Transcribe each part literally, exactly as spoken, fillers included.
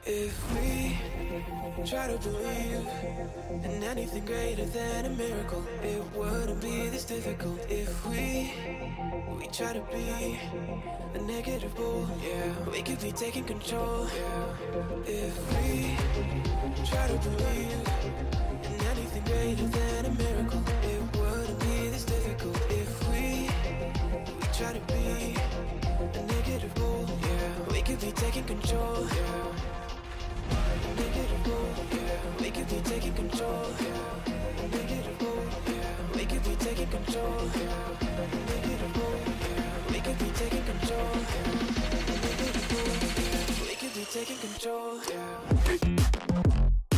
If we try to believe in anything greater than a miracle, it wouldn't be this difficult. If we we try to be a negative bull, yeah, we could be taking control. Yeah. If we try to believe in anything greater than a miracle, it wouldn't be this difficult. If we we try to be a negative bull, yeah, we could be taking control. Yeah. Negative bull, yeah, we could be taking control. Yeah. Negative bull, yeah, we could be taking control. Yeah. Negative bull, yeah, we could be taking control. Yeah. Negative bull, yeah, we could be taking control. Yeah.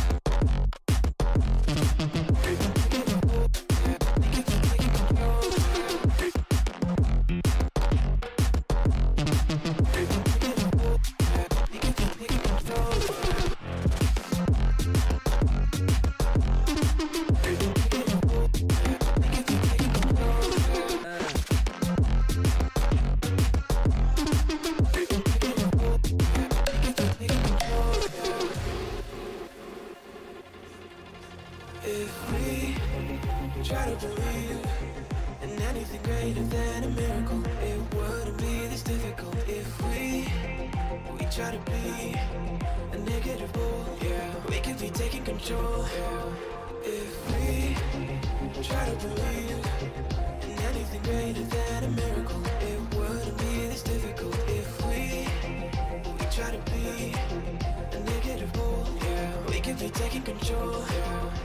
If we try to believe in anything greater than a miracle, it wouldn't be this difficult. If we we try to be a negative bull, yeah, we could be taking control. Yeah. If we try to believe in anything greater than a miracle, it wouldn't be this difficult. If we we try to be a negative bull, yeah, we could be taking control. Yeah.